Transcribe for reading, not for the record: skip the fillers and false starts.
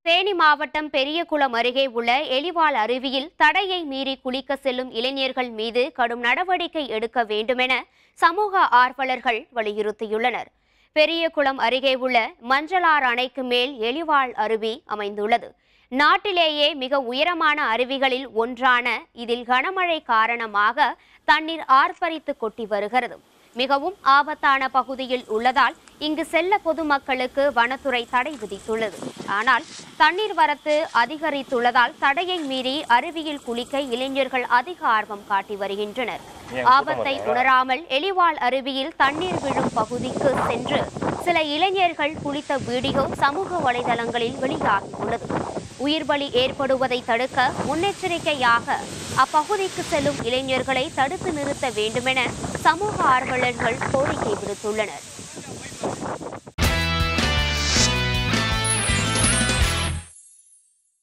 தேனி மாவட்டம் பெரியகுளம் அருகே உள்ள எலிவால் அருவியில் தடையை மீறி குளிக்க செல்லும் இளைஞர்கள் மீது கடும் நடவடிக்கை எடுக்க வேண்டுமென சமூக ஆர்வலர்கள் வலியுறுத்தியுள்ளனர். பெரியகுளம் அருகே உள்ள மஞ்சளார் அணைக்கு மேல் எலிவால் அருவி அமைந்துள்ளது. நாட்டிலேயே மிக உயரமான அருவிகளில் ஒன்றான இதில் கனமழை காரணமாக தண்ணீர் ஆர்ப்பரித்து கொட்டி வருகிறது. மிகவும் ஆபத்தான பகுதியில் உள்ளதால் இங்கு செல்ல பொதுமக்களுக்கு வனத்துறை தடை விதித்துள்ளது. ஆனால் தண்ணீர் வரத்து அதிகரித்துள்ளதால் தடையை மீறி அருவியில் குளிக்க இளைஞர்கள் அதிக ஆர்வம் காட்டி வருகின்றனர். ஆபத்தை உணராமல் எலிவால் அருவியில் தண்ணீர் விழும் பகுதிக்கு சென்று சில இளைஞர்கள் குளித்த வீடியோ சமூக வலைதளங்களில் வெளியாகியுள்ளது. உயிர்பலி ஏற்படுவதை தடுக்க முன்னெச்சரிக்கையாக அப்பகுதிக்கு செல்லும் இளைஞர்களை தடுத்து நிறுத்த வேண்டுமென சமூக ஆர்வலர்கள் கோரிக்கை விடுத்துள்ளனர்.